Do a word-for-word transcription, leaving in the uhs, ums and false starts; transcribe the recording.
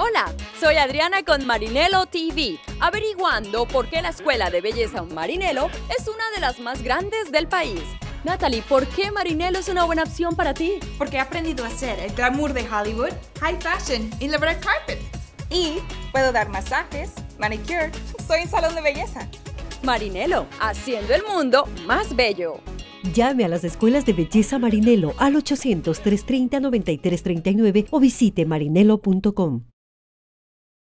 Hola, soy Adriana con Marinelo T V, averiguando por qué la Escuela de Belleza Marinelo es una de las más grandes del país. Natalie, ¿por qué Marinelo es una buena opción para ti? Porque he aprendido a hacer el glamour de Hollywood, high fashion y la red carpet. Y puedo dar masajes, manicure, soy un salón de belleza. Marinelo, haciendo el mundo más bello. Llame a las escuelas de belleza Marinelo al ochocientos, trescientos treinta, noventa y tres treinta y nueve o visite marinelo punto com.